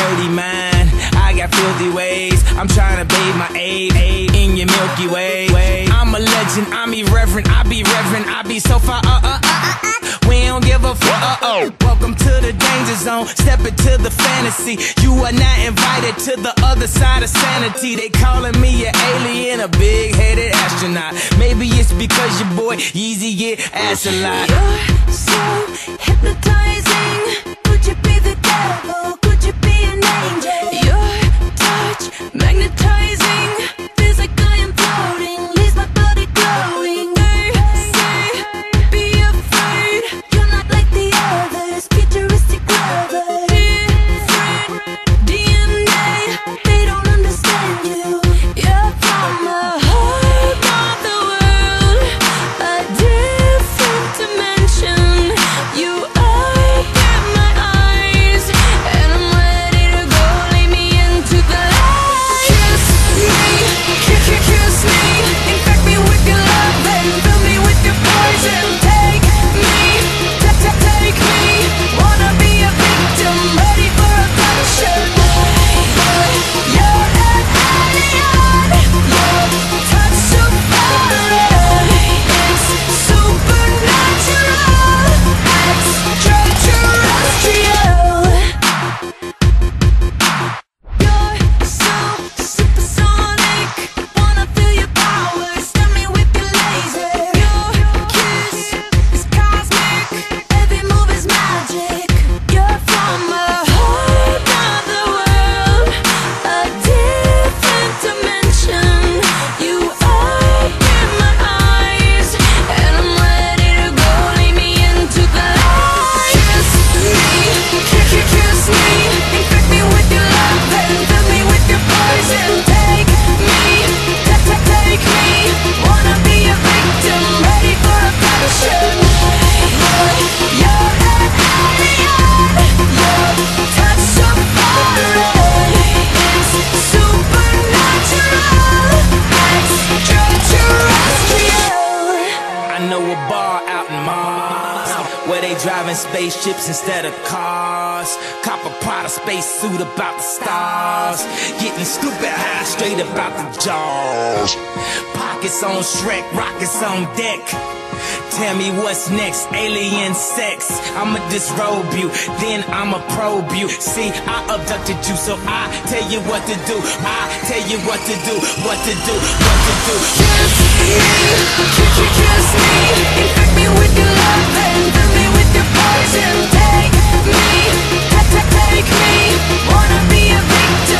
dirty mind, I got filthy ways. I'm trying to bathe my aid in your Milky Way. I'm a legend, I'm irreverent, I be reverent, I be so far, we don't give a fuck, Welcome to the danger zone, step into the fantasy. You are not invited to the other side of sanity. They calling me an alien, a big-headed astronaut. Maybe it's because your boy Yeezy get ass a lot. You're so hypnotizing. Could you be the devil? Could you be an angel? Your touch magnetizing. Feels like I am floating, leaves my body glowing. They say, be afraid. You're not like the others, futuristic lovers. Different DNA, they don't understand you. You're from a whole other world, a different dimension. You open my eyes, and I'm ready to go. Lead me into the light. Kiss me, infect me with your love and fill me with your poison. Take me, wanna be a victim, ready for abduction. You're an alien, your touch so foreign. It's supernatural, extraterrestrial. You're so supersonic, wanna feel your power, stun me with your laser. Your kiss is cosmic, every move is magic. You're from a whole other world, a different dimension. You open my eyes, and I'm ready to go. Lead me into the light. Kiss me, infect me with your love and fill me with your poison. Take me, wanna be a victim, ready for abduction. You're an alien, your touch so foreign. It's supernatural, extraterrestrial. I know a bar out in Mars where they driving spaceships instead of cars. Cop a Prada spacesuit about the stars. Getting stupid high straight about the jaws. Pockets on Shrek, rockets on deck. Tell me what's next, alien sex. I'ma disrobe you, then I'ma probe you. See, I abducted you, so I tell you what to do. I tell you what to do, what to do, what to do. Kiss me, infect me with your love and fill me with your poison. Take me, wanna be a victim.